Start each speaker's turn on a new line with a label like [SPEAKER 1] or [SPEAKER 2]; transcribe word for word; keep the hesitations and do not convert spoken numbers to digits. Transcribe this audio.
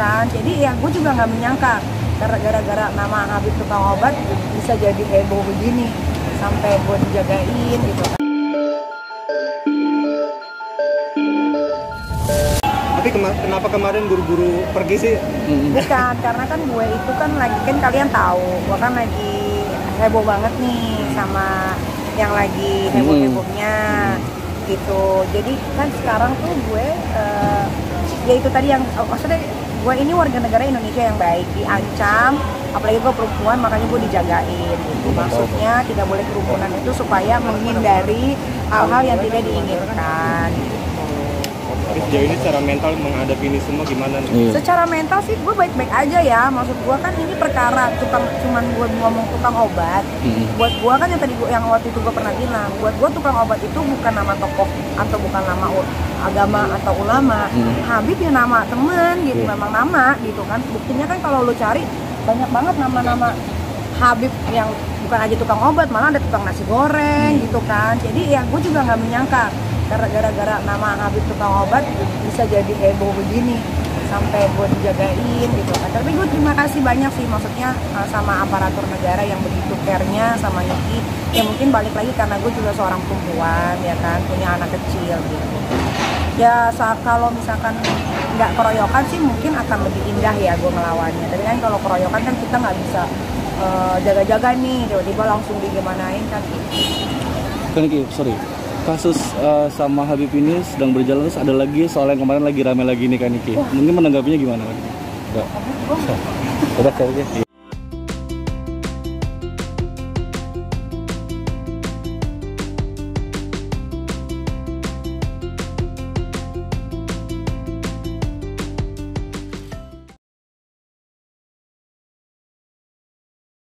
[SPEAKER 1] kan. Jadi ya gue juga nggak menyangka karena gara-gara nama Habib tukang obat bisa jadi heboh begini sampai gue dijagain gitu kan.
[SPEAKER 2] Tapi kema kenapa kemarin buru-buru pergi sih?
[SPEAKER 1] Bukan, karena kan gue itu kan lagi, kan kalian tahu gue kan lagi heboh banget nih sama yang lagi heboh-hebohnya gitu. Jadi kan sekarang tuh gue uh, ya itu tadi yang oh, maksudnya gue ini warga negara Indonesia yang baik, diancam apalagi gue perempuan makanya gue dijagain gitu. Maksudnya tidak boleh kerumunan itu supaya menghindari hal-hal yang tidak diinginkan gitu.
[SPEAKER 2] Tapi sejauh ini secara mental menghadapi ini semua gimana nih?
[SPEAKER 1] Iya. Secara mental sih gue baik-baik aja ya. Maksud gue kan ini perkara tukang, cuman gue ngomong tukang obat. Hmm. Buat gue kan yang tadi gua, yang waktu itu gue pernah bilang, buat gue tukang obat itu bukan nama tokoh atau bukan nama agama atau ulama. Hmm. Habib ya nama temen gitu, yeah. Memang nama gitu kan. Buktinya kan kalau lo cari banyak banget nama-nama Habib yang bukan aja tukang obat, malah ada tukang nasi goreng hmm. gitu kan. Jadi ya gue juga nggak menyangka karena gara-gara nama Habib tukang obat bisa jadi heboh begini sampai gue dijagain gitu kan. Tapi gue terima kasih banyak sih, maksudnya sama aparatur negara yang begitu care-nya sama Niki. Ya mungkin balik lagi karena gue juga seorang perempuan ya kan, punya anak kecil gitu. Ya kalau misalkan nggak keroyokan sih mungkin akan lebih indah ya gue ngelawannya. Tapi kan kalau keroyokan kan kita nggak bisa uh, jaga-jaga nih, tiba-tiba langsung digimanain kan.
[SPEAKER 3] Kan Niki, sorry. Kasus uh, sama Habib ini sedang berjalan, terus ada lagi soal yang kemarin lagi rame lagi nih kan Niki. Mungkin menanggapinya gimana? Udah. Udah,